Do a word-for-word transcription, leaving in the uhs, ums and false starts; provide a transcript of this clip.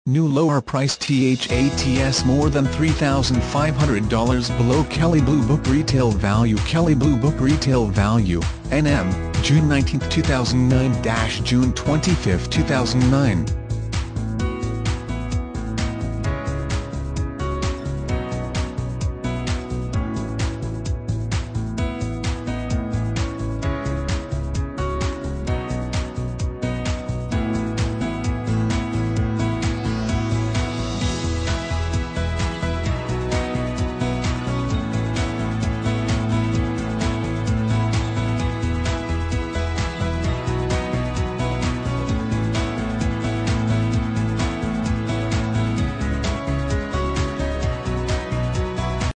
New lower price T H A T S more than three thousand five hundred dollars below Kelley Blue Book retail value. Kelley Blue Book retail value, N M, June nineteenth two thousand nine to June twenty-fifth two thousand nine.